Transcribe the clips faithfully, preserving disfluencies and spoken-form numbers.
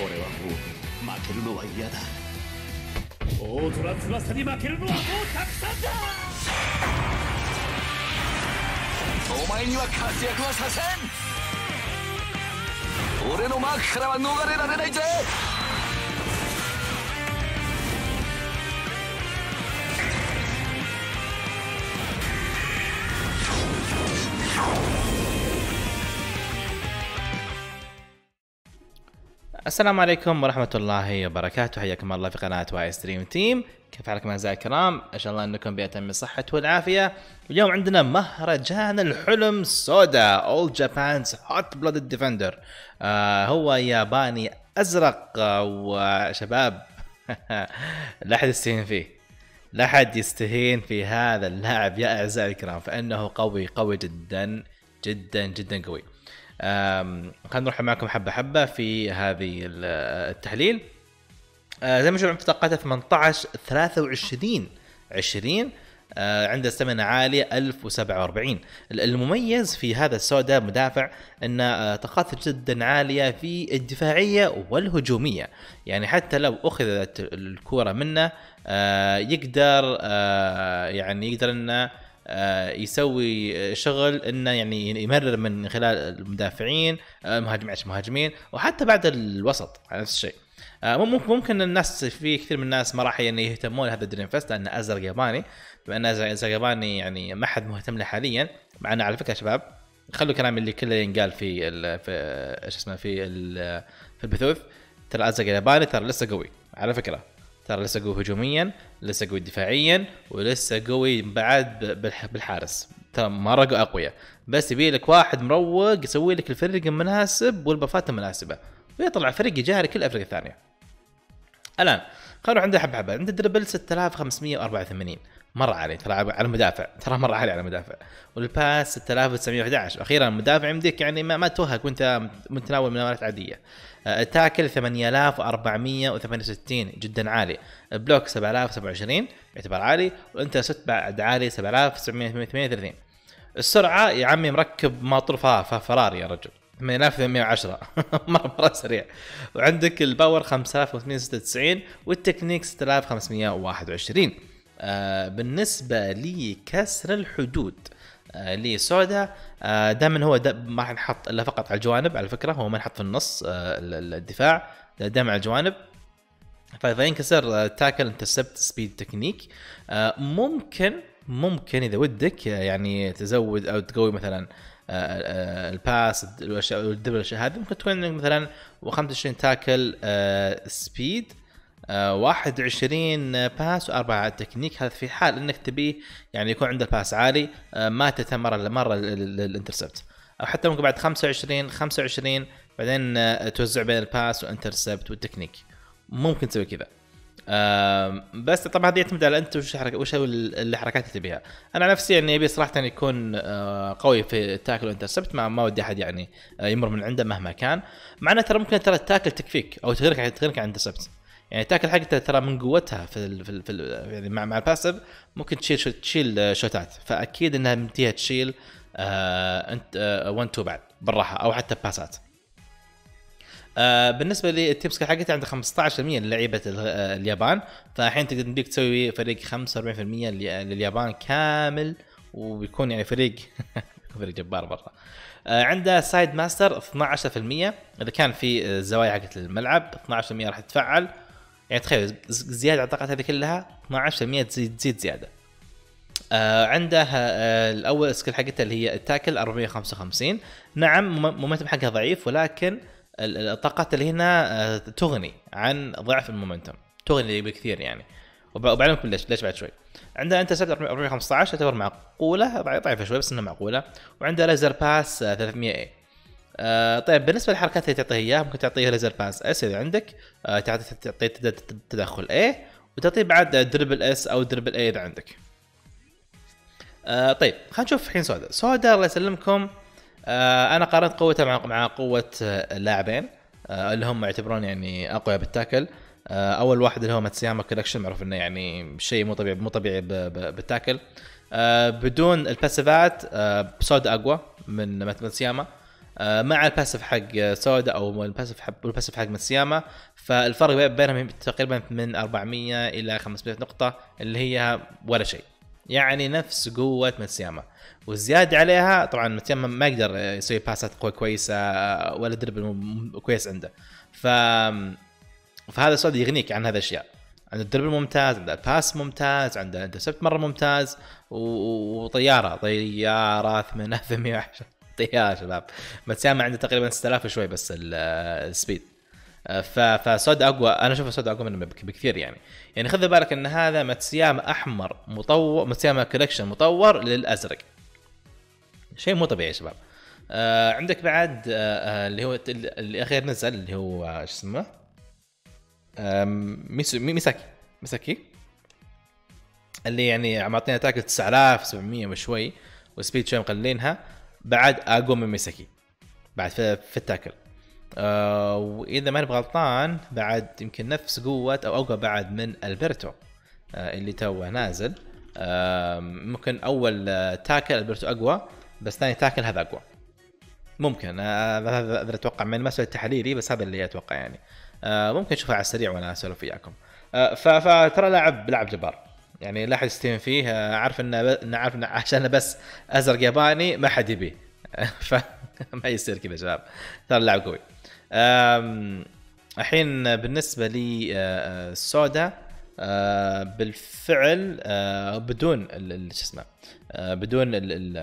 俺はもう負けるのは嫌だ。 大虎翼に負けるのはもうたくさんだ。 お前には活躍はさせん。俺のマークからは逃れられないぜ。 السلام عليكم ورحمة الله وبركاته، حياكم الله في قناة واي ستريم تيم. كيف حالكم أعزائي الكرام؟ إن شاء الله أنكم بأتم الصحة والعافية. اليوم عندنا مهرجان الحلم سودا All Japan's Hot Blooded Defender. آه هو ياباني أزرق وشباب لا أحد يستهين فيه، لا أحد يستهين في هذا اللاعب يا أعزائي الكرام، فإنه قوي قوي جدا جدا جدا قوي. خلينا نروح معكم حبة حبة في هذه التحليل. آه زي ما شوفوا بطاقته ثمانية عشر ثلاثة وعشرين عشرين، آه عنده استمنة عالية ألف وسبعة وأربعين. المميز في هذا السودا مدافع ان آه طاقاته جدا عالية في الدفاعية والهجومية، يعني حتى لو اخذت الكرة منه آه يقدر آه يعني يقدر انه آه يسوي شغل انه يعني يمرر من خلال المدافعين المهاجمين مهاجمين وحتى بعد الوسط على نفس الشيء. آه ممكن ممكن الناس في كثير من الناس ما راح يعني يهتمون لهذا دريم فيست لانه ازرق ياباني، بما انه ازرق ياباني يعني ما حد مهتم له حاليا. مع انه على فكره شباب خلوا كلام اللي كله ينقال في ال في ايش اسمه في في البثوث، ترى ازرق ياباني ترى لسه قوي على فكره، ترى لسه قوي هجوميا، لسه قوي دفاعيا، ولسه قوي بعد بالحارس، ترى مره اقوياء. بس يبي لك واحد مروق يسوي لك الفريق المناسب والبفات المناسبه ويطلع فريق يجاري كل الافريق الثانيه. الان خلوا عنده حبه حبه. عنده دربل ستة آلاف وخمسمية وأربعة وثمانين، مره عالي ترى على المدافع، ترى مره عالي على المدافع. والباس ستة آلاف وتسعمية وأحد عشر، اخيرا المدافع يمديك يعني ما, ما توهق وانت متناول مناولات عاديه. تاكل ثمانية آلاف وأربعمية وثمانية وستين جدا عالي. بلوك سبعة آلاف وسبعة وعشرين يعتبر عالي، وانت ست بعد عالي سبعة آلاف وتسعمية وثمانية وثلاثين. السرعه يا عمي مركب ماطور فراري يا رجل، ثمانية آلاف وثمانمية وعشرة مره مره سريع. وعندك الباور خمسة آلاف وخمسمية وستة وتسعين والتكنيك ستة آلاف وخمسمية وواحد وعشرين. آه بالنسبه لكسر الحدود آه لسودا آه دائما هو دا ما راح نحط الا فقط على الجوانب، على فكره هو ما نحط في النص آه الدفاع، دائما على الجوانب. فينكسر تاكل انترسبت سبيد تكنيك. آه ممكن ممكن اذا ودك يعني تزود او تقوي مثلا آه الباس والاشياء والدبل الاشياء هذه، ممكن تكون مثلا خمسة وعشرين تاكل آه سبيد آه واحد وعشرين باس وأربعة تكنيك. هذا في حال انك تبي يعني يكون عنده باس عالي آه ما تتمر مره الانترسبت، او حتى ممكن بعد خمسة وعشرين خمسة وعشرين بعدين آه توزع بين الباس والانترسبت والتكنيك، ممكن تسوي كذا. آه بس طبعا هذه يعتمد على انت وش حركه وش الحركات اللي تبيها. انا نفسي يعني ابي صراحه يعني يكون آه قوي في التاكل والانترسبت، ما ما ودي احد يعني آه يمر من عنده مهما كان. مع انه ترى ممكن ترى التاكل تكفيك او تغيرك تغيرك عن الانترسبت، يعني تاكل حقتها ترى من قوتها في ال في, ال في ال يعني مع مع الباسيف ممكن تشيل شو تشيل شوتات، فاكيد انها مديها تشيل آه انت آه واحد اثنين بعد بالراحه او حتى باسات. آه بالنسبه للتيم سكيل حقتها عند خمسة عشر بالمية للعيبه اليابان، فالحين تقدر بدك تسوي فريق خمسة وأربعين بالمية لليابان كامل وبيكون يعني فريق فريق جبار برا. آه عنده سايد ماستر اثني عشر بالمية، اذا كان في الزوايا حقت الملعب اثني عشر بالمية راح تتفعل، يعني تخيل زياده على الطاقات هذه كلها اثني عشر بالمية تزيد تزيد زياده. آه عنده آه الاول سكيل حقتها اللي هي التاكل أربعمية وخمسة وخمسين، نعم مومنتم حقها ضعيف ولكن الطاقات اللي هنا تغني عن ضعف المومنتم، تغني بكثير يعني. وبعلمكم ليش ليش بعد شوي. عندها انت سبت أربعمية وخمسة عشر تعتبر معقوله، ضعيفه شوي بس انها معقوله. وعندها ليزر باس ثلاثمية اي. آه طيب بالنسبه للحركات اللي تعطيها اياها ممكن تعطيها ليزر باس اس اذا عندك، آه تعطي تدخل اي، وتعطيه بعد دربل اس او دربل اي اذا عندك. آه طيب خلينا نشوف الحين سودا. سودا الله يسلمكم آه انا قارنت قوته مع مع قوه اللاعبين آه اللي هم يعتبرون يعني اقوياء بالتاكل. آه اول واحد اللي هو ماتسياما كولكشن، معروف انه يعني شيء مو طبيعي مو طبيعي بالتاكل. آه بدون الباسيفات آه سودا اقوى من ماتسياما. مع الباسف حق سودا او الباسف حق الباسف حق ماتسياما. فالفرق بينهم تقريبا من أربعمية الى خمسمية نقطه اللي هي ولا شيء، يعني نفس قوه ماتسياما. والزياده عليها طبعا ماتسياما ما يقدر يسوي باسات قوه كويسه ولا دربل كويس عنده، ف فهذا سودا يغنيك عن هذه الاشياء. عنده الدربل ممتاز، عنده الباس ممتاز، عنده انترسبت مره ممتاز، وطياره طياره ثمانمية وعشرة طياره شباب. ماتسياما عنده تقريبا ستة آلاف وشوي بس السبيد. فسود اقوى، انا اشوف سود اقوى منه بكثير يعني. يعني خذ بالك ان هذا ماتسياما احمر مطور، ماتسياما كولكشن مطور للازرق، شيء مو طبيعي يا شباب. آه عندك بعد آه اللي هو الاخير نزل اللي هو ايش اسمه ميسو ميساكي ميساكي اللي يعني معطينا تاكل تسعة آلاف وسبعمية وشوي، وسبيد شوي مقلينها، بعد اقوى من ميساكي بعد في, في التاكل. آه واذا ما نبغى غلطان بعد يمكن نفس قوه او اقوى بعد من البرتو آه اللي توه نازل. آه ممكن اول آه تاكل البرتو اقوى، بس ثاني تاكل هذا اقوى ممكن. هذا آه اتوقع من مسألة تحليلي، بس هذا اللي اتوقع يعني. آه ممكن نشوفها على السريع وانا اسولف وياكم. آه فترى لاعب لاعب جبار يعني، لا احد يستهين فيه. آه عارف انه ب... عارف انه عشان بس ازرق ياباني ما حد يبيه فما يصير كذا شباب، ترى لاعب قوي. الحين بالنسبه لي آه السودا آه بالفعل آه بدون شو اسمه آه بدون ال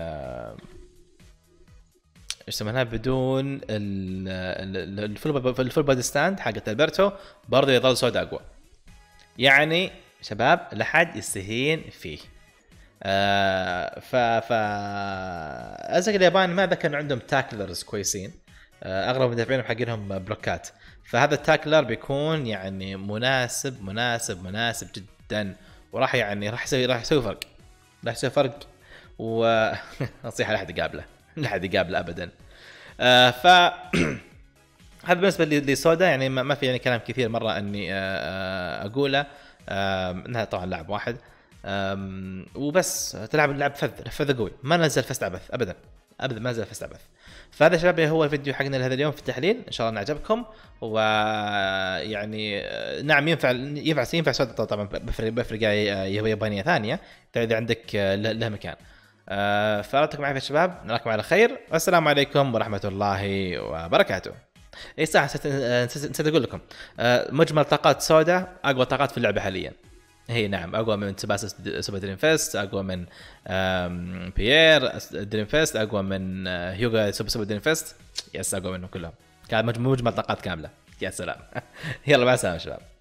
ايش اسمها بدون الفول بادي ستاند حقت البرتو برضه يظل سودا اقوى يعني شباب، لا حد يستهين فيه. آه ف ف ازرق الياباني ما ذكر عندهم تاكلرز كويسين، آه اغلب مدافعينهم حقينهم بلوكات، فهذا التاكلر بيكون يعني مناسب مناسب مناسب جدا، وراح يعني راح يسوي راح يسوي فرق راح يسوي فرق ونصيحه لا حد يقابله لا حد يقابله ابدا. آه ف هذا بالنسبه لسودا يعني ما في يعني كلام كثير مره اني آه اقوله. آه انها طبعا لاعب واحد وبس تلعب اللعب فذ فذ قوي، ما نزل فست عبث ابدا ابدا ما نزل فست عبث. فهذا شباب هو الفيديو حقنا لهذا اليوم في التحليل، ان شاء الله عجبكم. ويعني نعم ينفع ينفع ينفع سودا طبعا بفرق بفرق يابانيه ثانيه اذا عندك له مكان. آه فأرتكم معي يا شباب، نراكم على خير، والسلام عليكم ورحمة الله وبركاته. اي صح نسيت اقول لكم آه مجمل طاقات سودا اقوى طاقات في اللعبة حاليا، هي نعم اقوى من سباس سوبر دريم فيست، اقوى من بيير دريم فيست، اقوى من هيوغا سوبر سوبر دريم فيست، يس اقوى منهم كلهم، كان مجمل طاقات كاملة. يا سلام يلا مع السلامة شباب.